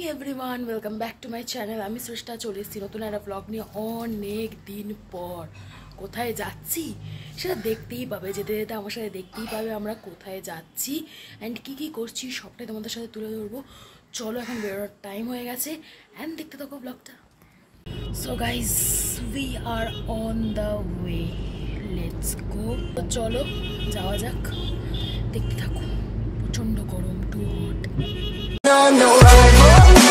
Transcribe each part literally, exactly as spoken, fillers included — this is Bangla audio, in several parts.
Morning everyone welcome back to my channel আমি শ্রেষ্ঠা চলে এসেছি নতুন একটা ব্লগ নিয়ে অনেক দিন পর। কোথায় যাচ্ছি সেটা দেখতেই পাবে, যেতে যেতে আমার সাথে দেখতেই পাবে আমরা কোথায় যাচ্ছি অ্যান্ড কী কী করছি সবটাই তোমাদের সাথে তুলে ধরবো। চলো এখন বেরোনোর টাইম হয়ে গেছে অ্যান্ড দেখতে থাকো ব্লগটা। So guys we are on the way, let's go. চলো যাওয়া যাক, দেখতে থাকো। প্রচণ্ড গরম, too hot. No, no rival.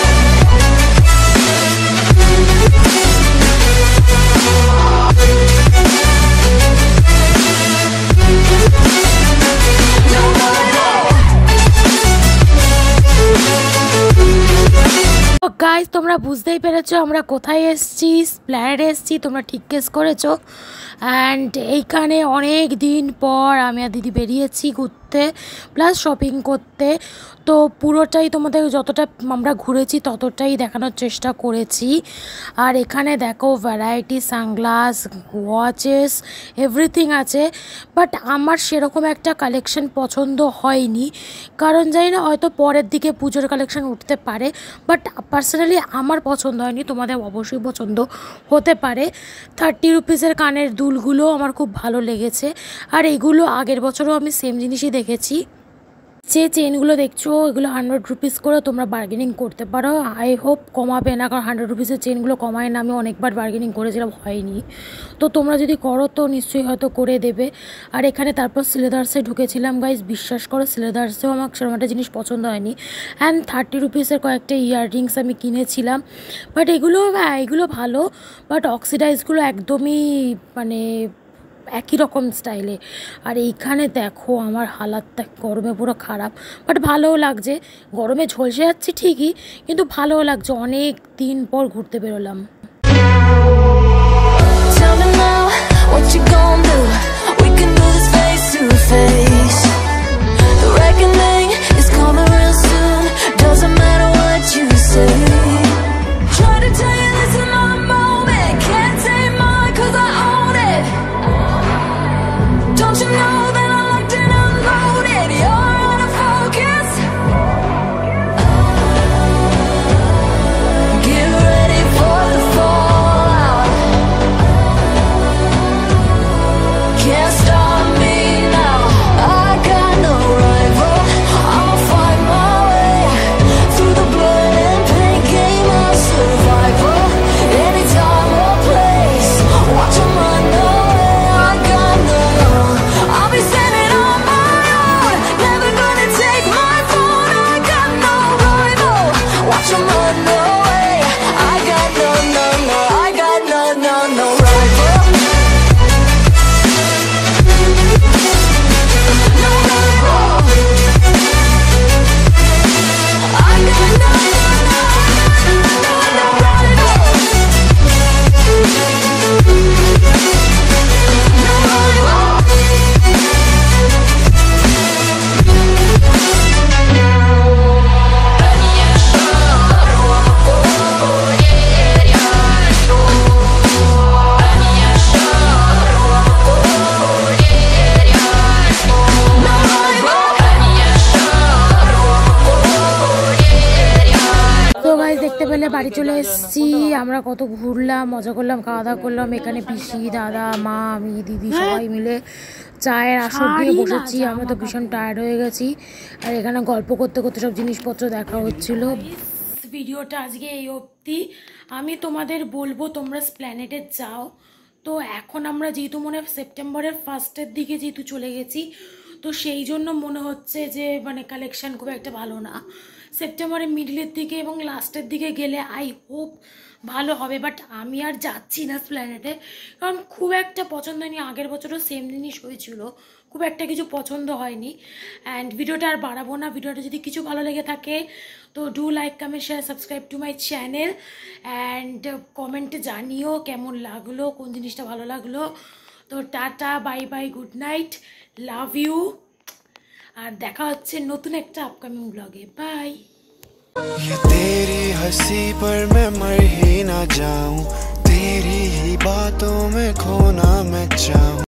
Guys তোমরা বুঝতেই পেরেছো আমরা কোথায় এসেছি, প্ল্যানেটে এসেছি। তোমরা ঠিক গেস করেছো। অ্যান্ড এইখানে অনেক দিন পর আমি আর দিদি বেরিয়েছি ঘুরতে প্লাস শপিং করতে। তো পুরোটাই তোমাদের যতটা আমরা ঘুরেছি ততটাই দেখানোর চেষ্টা করেছি। আর এখানে দেখো ভ্যারাইটি সানগ্লাস, ওয়াচেস, এভরিথিং আছে। বাট আমার সেরকম একটা কালেকশন পছন্দ হয়নি, কারণ জানি না হয়তো পরের দিকে পুজোর কালেকশন উঠতে পারে, বাট পার্সোনালি আমার পছন্দ হয়নি। তোমাদের অবশ্যই পছন্দ হতে পারে। থার্টি রুপিসের কানের দুলগুলো আমার খুব ভালো লেগেছে। আর এগুলো আগের বছরও আমি সেম জিনিসই দেখেছি। যে চেনগুলো দেখছো এগুলো হান্ড্রেড রুপিস করে, তোমরা বার্গেনিং করতে পারো। আই হোপ কমাবে না, কারণ হান্ড্রেড রুপিসের চেনগুলো কমায় না। আমি অনেকবার বার্গেনিং করেছিলাম, হয়নি। তো তোমরা যদি করো তো নিশ্চয়ই হয়তো করে দেবে। আর এখানে তারপর সিলেদার্সে ঢুকেছিলাম। গাইজ বিশ্বাস করো সিলেদার্সেও আমার সেরকম একটা জিনিস পছন্দ হয়নি। অ্যান্ড থার্টি রুপিসের কয়েকটা ইয়াররিংস আমি কিনেছিলাম, বাট এগুলো হ্যাঁ এগুলো ভালো, বাট অক্সিডাইজগুলো একদমই মানে একই রকম স্টাইলে। আর এইখানে দেখো আমার হালাতটা গরমে পুরো খারাপ, বাট ভালোও লাগছে। গরমে ঝলসে যাচ্ছি ঠিকই, কিন্তু ভালোও লাগছে। অনেক দিন পর ঘুরতে বেরোলাম। দেখতে পেলে বাড়ি চলে এসেছি। আমরা কত ঘুরলাম, মজা করলাম, খাওয়া দাওয়া করলাম। এখানে পিসি, দাদা, মা, আমি, দিদি সবাই মিলে চায়ের আসর দিয়ে বসেছি। আমরা তো ভীষণ টায়ার্ড হয়ে গেছি। আর এখানে গল্প করতে করতে সব জিনিসপত্র দেখা হচ্ছিল। ভিডিওটা আজকে এই অবধি। আমি তোমাদের বলবো তোমরা প্ল্যানেটে যাও। তো এখন আমরা যেহেতু মনে হয় সেপ্টেম্বরের ফার্স্টের দিকে যেহেতু চলে গেছি, তো সেই জন্য মনে হচ্ছে যে মানে কালেকশান খুব একটা ভালো না। সেপ্টেম্বরের মিডলের দিকে এবং লাস্টের দিকে গেলে আই হোপ ভালো হবে। বাট আমি আর যাচ্ছি না প্ল্যানেটে, কারণ খুব একটা পছন্দ হয়নি। আগের বছরও সেম জিনিস হয়েছিল, খুব একটা কিছু পছন্দ হয়নি। অ্যান্ড ভিডিওটা আর বাড়াবো না। ভিডিওটা যদি কিছু ভালো লেগে থাকে তো do like, comment, share, subscribe to my channel. And কমেন্টে জানিও কেমন লাগলো, কোন জিনিসটা ভালো লাগলো। তো tata, bye bye, good night, love you. আর দেখা হচ্ছে নতুন একটা আপকামিং ব্লগে। বাই। ये तेरी हंसी पर मैं मर ही ना जाऊं, तेरी ही बातों में खोना मैं चाहूं।